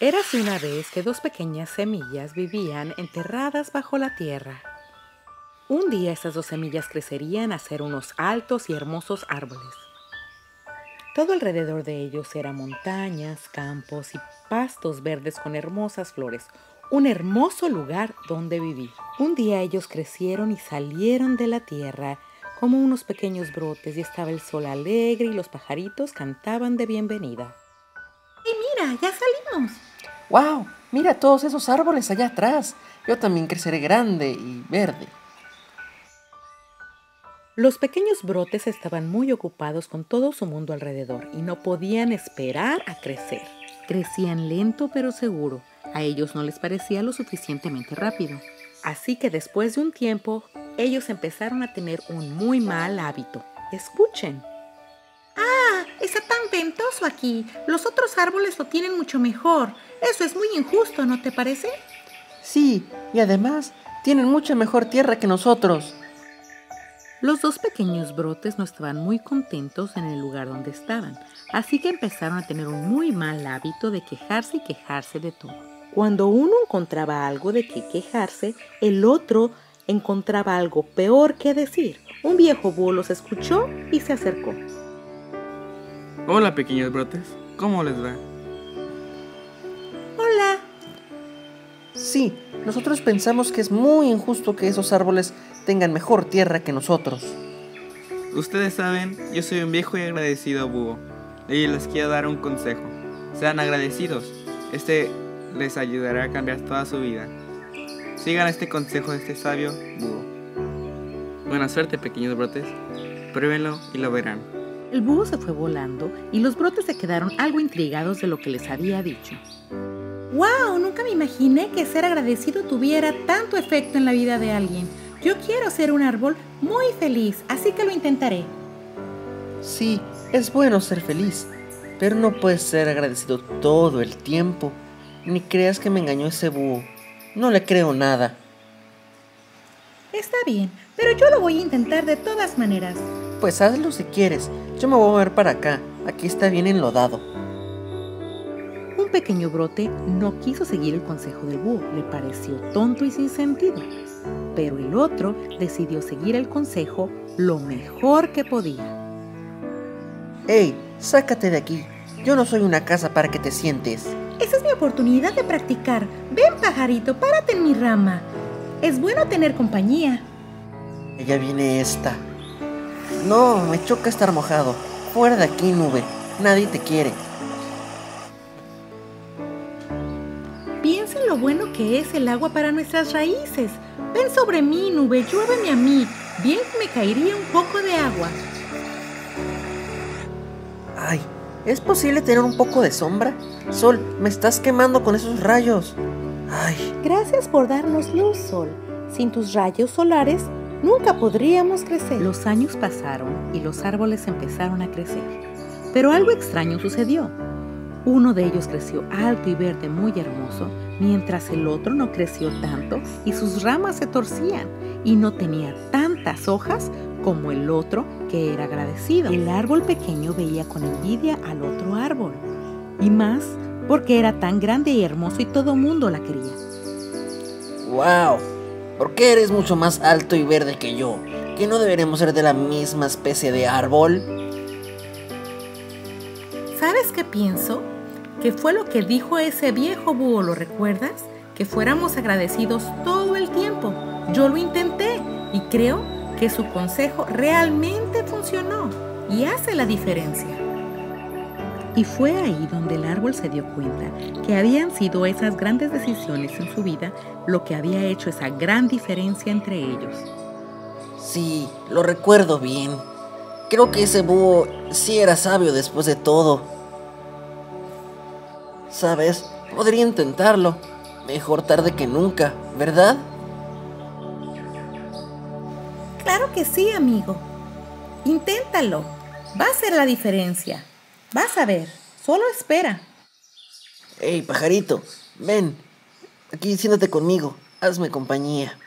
Érase una vez que dos pequeñas semillas vivían enterradas bajo la tierra. Un día estas dos semillas crecerían a ser unos altos y hermosos árboles. Todo alrededor de ellos eran montañas, campos y pastos verdes con hermosas flores. Un hermoso lugar donde vivir. Un día ellos crecieron y salieron de la tierra como unos pequeños brotes y estaba el sol alegre y los pajaritos cantaban de bienvenida. Mira, ya salimos. ¡Wow! Mira todos esos árboles allá atrás. Yo también creceré grande y verde. Los pequeños brotes estaban muy ocupados con todo su mundo alrededor y no podían esperar a crecer. Crecían lento pero seguro. A ellos no les parecía lo suficientemente rápido. Así que después de un tiempo, ellos empezaron a tener un muy mal hábito. Escuchen. Está tan ventoso aquí. Los otros árboles lo tienen mucho mejor. Eso es muy injusto, ¿no te parece? Sí, y además tienen mucha mejor tierra que nosotros. Los dos pequeños brotes no estaban muy contentos en el lugar donde estaban, así que empezaron a tener un muy mal hábito de quejarse y quejarse de todo. Cuando uno encontraba algo de qué quejarse, el otro encontraba algo peor que decir. Un viejo búho los escuchó y se acercó. Hola, pequeños brotes, ¿cómo les va? Hola. Sí, nosotros pensamos que es muy injusto que esos árboles tengan mejor tierra que nosotros. Ustedes saben, yo soy un viejo y agradecido búho, y les quiero dar un consejo. Sean agradecidos, este les ayudará a cambiar toda su vida. Sigan este consejo de este sabio búho. Buena suerte, pequeños brotes, pruébenlo y lo verán. El búho se fue volando y los brotes se quedaron algo intrigados de lo que les había dicho. ¡Wow! Nunca me imaginé que ser agradecido tuviera tanto efecto en la vida de alguien. Yo quiero ser un árbol muy feliz, así que lo intentaré. Sí, es bueno ser feliz, pero no puedes ser agradecido todo el tiempo. Ni creas que me engañó ese búho. No le creo nada. Está bien, pero yo lo voy a intentar de todas maneras. Pues hazlo si quieres. Yo me voy a mover para acá. Aquí está bien enlodado. Un pequeño brote no quiso seguir el consejo del búho, le pareció tonto y sin sentido. Pero el otro decidió seguir el consejo lo mejor que podía. ¡Ey! Sácate de aquí. Yo no soy una casa para que te sientes. Esa es mi oportunidad de practicar. Ven, pajarito, párate en mi rama. Es bueno tener compañía. Ya viene esta. No, me choca estar mojado. Fuera de aquí, nube. Nadie te quiere. Piensa en lo bueno que es el agua para nuestras raíces. Ven sobre mí, nube, lluéveme a mí. Bien que me caería un poco de agua. Ay, ¿es posible tener un poco de sombra? Sol, me estás quemando con esos rayos. Ay, Gracias por darnos luz, sol. Sin tus rayos solares, nunca podríamos crecer. Los años pasaron y los árboles empezaron a crecer. Pero algo extraño sucedió. Uno de ellos creció alto y verde muy hermoso, mientras el otro no creció tanto y sus ramas se torcían y no tenía tantas hojas como el otro que era agradecido. El árbol pequeño veía con envidia al otro árbol, y más porque era tan grande y hermoso y todo mundo la quería. wow. ¿Por qué eres mucho más alto y verde que yo? ¿Que no deberemos ser de la misma especie de árbol? ¿Sabes qué pienso? Que fue lo que dijo ese viejo búho, ¿lo recuerdas? Que fuéramos agradecidos todo el tiempo. Yo lo intenté y creo que su consejo realmente funcionó y hace la diferencia. Y fue ahí donde el árbol se dio cuenta que habían sido esas grandes decisiones en su vida lo que había hecho esa gran diferencia entre ellos. Sí, lo recuerdo bien. Creo que ese búho sí era sabio después de todo. ¿Sabes? Podría intentarlo. Mejor tarde que nunca, ¿verdad? Claro que sí, amigo. Inténtalo. Va a hacer la diferencia. Vas a ver. Solo espera. Ey, pajarito, ven. Aquí siéntate conmigo. Hazme compañía.